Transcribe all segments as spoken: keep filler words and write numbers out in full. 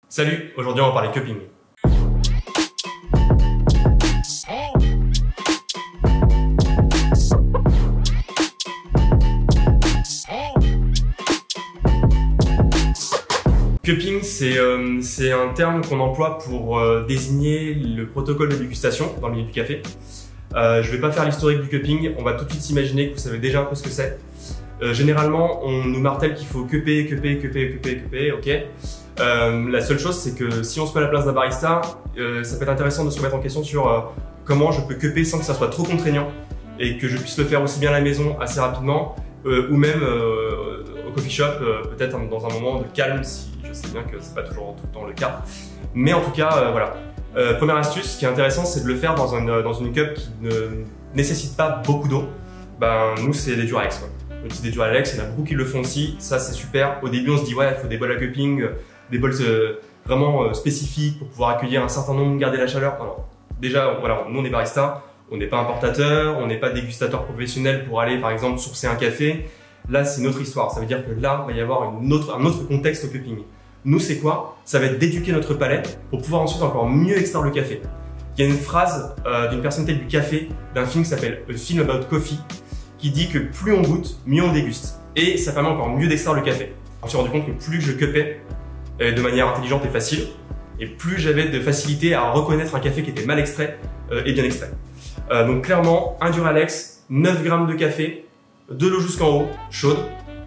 Salut, aujourd'hui on va parler cupping. Cupping, c'est euh, c'est un terme qu'on emploie pour euh, désigner le protocole de dégustation dans le milieu du café. Euh, je ne vais pas faire l'historique du cupping, on va tout de suite s'imaginer que vous savez déjà un peu ce que c'est. Euh, généralement, on nous martèle qu'il faut cupper, cupper, cupper, cupper, cupper, ok. Euh, la seule chose, c'est que si on se met à la place d'un barista, euh, ça peut être intéressant de se remettre en question sur euh, comment je peux cupper sans que ça soit trop contraignant et que je puisse le faire aussi bien à la maison assez rapidement euh, ou même euh, au coffee shop, euh, peut-être dans un moment de calme, si je sais bien que c'est pas toujours tout le temps le cas. Mais en tout cas, euh, voilà. Euh, première astuce, ce qui est intéressant, c'est de le faire dans, un, dans une cup qui ne nécessite pas beaucoup d'eau. Ben, nous, c'est des Duralex. On utilise des Duralex, il y en a beaucoup qui le font aussi, ça c'est super. Au début, on se dit, ouais, il faut des bols à cupping, des bols euh, vraiment euh, spécifiques pour pouvoir accueillir un certain nombre, garder la chaleur. Non, non. Déjà, voilà, nous on est barista, on n'est pas importateur, on n'est pas dégustateur professionnel pour aller, par exemple, sourcer un café. Là, c'est une autre histoire. Ça veut dire que là, il va y avoir une autre, un autre contexte au cupping. Nous, c'est quoi? Ça va être d'éduquer notre palais pour pouvoir ensuite encore mieux extraire le café. Il y a une phrase euh, d'une personnalité du café, d'un film qui s'appelle A Film About Coffee, qui dit que plus on goûte, mieux on déguste. Et ça permet encore mieux d'extraire le café. Je me suis rendu compte que plus je cuppais euh, de manière intelligente et facile, et plus j'avais de facilité à reconnaître un café qui était mal extrait euh, et bien extrait. Euh, donc clairement, un Duralex, neuf grammes de café, de l'eau jusqu'en haut, chaude.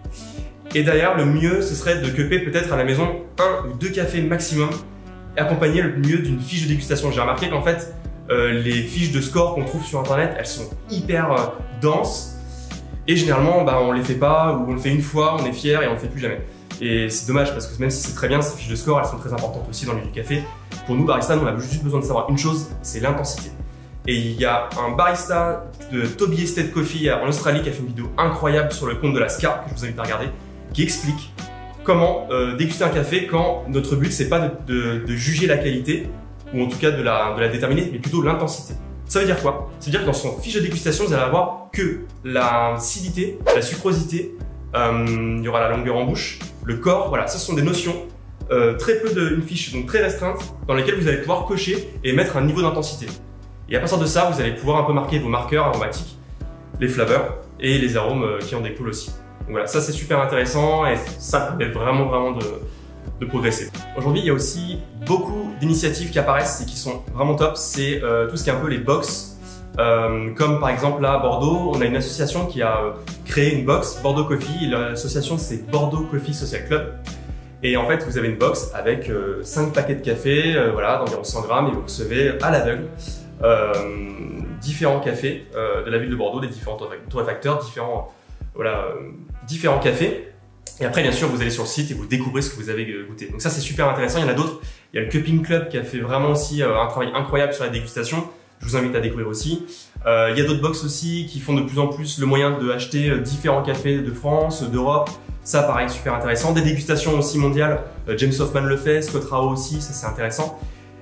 Et derrière, le mieux, ce serait de cupper peut-être à la maison un ou deux cafés maximum, accompagné le mieux d'une fiche de dégustation. J'ai remarqué qu'en fait, euh, les fiches de score qu'on trouve sur internet, elles sont hyper euh, denses. Et généralement, bah, on les fait pas, ou on le fait une fois, on est fier et on le fait plus jamais. Et c'est dommage parce que même si c'est très bien, ces fiches de score, elles sont très importantes aussi dans le milieu du café. Pour nous, baristas, on a juste besoin de savoir une chose, c'est l'intensité. Et il y a un barista de Toby Estate Coffee en Australie qui a fait une vidéo incroyable sur le compte de la S C A, que je vous invite à regarder, qui explique comment euh, déguster un café quand notre but, c'est pas de, de, de juger la qualité, ou en tout cas de la, de la déterminer, mais plutôt l'intensité. Ça veut dire quoi? Ça veut dire que dans son fiche de dégustation, vous allez avoir que la acidité, la sucrosité, euh, il y aura la longueur en bouche, le corps, voilà, ce sont des notions, euh, très peu de, une fiche donc très restreinte, dans lesquelles vous allez pouvoir cocher et mettre un niveau d'intensité. Et à partir de ça, vous allez pouvoir un peu marquer vos marqueurs aromatiques, les flavors et les arômes qui en découlent aussi. Donc voilà, ça c'est super intéressant et ça permet vraiment vraiment de, de progresser. Aujourd'hui, il y a aussi beaucoup d'initiatives qui apparaissent et qui sont vraiment top. C'est euh, tout ce qui est un peu les box. Euh, comme par exemple là à Bordeaux, on a une association qui a euh, créé une box, Bordeaux Coffee. L'association c'est Bordeaux Coffee Social Club. Et en fait, vous avez une box avec euh, cinq paquets de café, euh, voilà, d'environ cent grammes, et vous recevez à l'aveugle euh, différents cafés euh, de la ville de Bordeaux, des différents torréfacteurs, différents, voilà, euh, différents cafés. Et après, bien sûr, vous allez sur le site et vous découvrez ce que vous avez goûté. Donc ça, c'est super intéressant. Il y en a d'autres. Il y a le Cupping Club qui a fait vraiment aussi euh, un travail incroyable sur la dégustation. Je vous invite à découvrir aussi. Euh, il y a d'autres box aussi qui font de plus en plus le moyen d'acheter euh, différents cafés de France, d'Europe. Ça, pareil, super intéressant. Des dégustations aussi mondiales. Euh, James Hoffman le fait, Scott Rao aussi, ça c'est intéressant.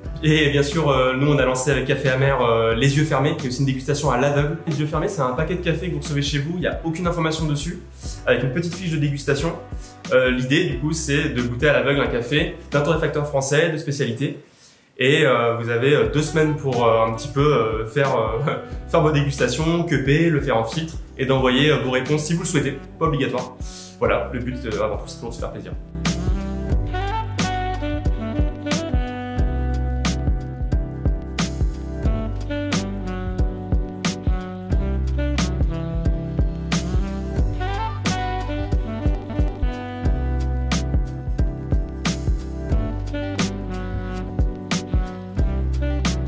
Et bien sûr, euh, nous on a lancé avec Café Amer euh, les yeux fermés, qui est aussi une dégustation à l'aveugle. Les yeux fermés, c'est un paquet de café que vous recevez chez vous, il n'y a aucune information dessus, avec une petite fiche de dégustation. Euh, L'idée, du coup, c'est de goûter à l'aveugle un café d'un torréfacteur français de spécialité. Et euh, vous avez euh, deux semaines pour euh, un petit peu euh, faire, euh, faire vos dégustations, cupper, le faire en filtre et d'envoyer euh, vos réponses si vous le souhaitez, pas obligatoire. Voilà, le but euh, avant tout, c'est toujours de se faire plaisir.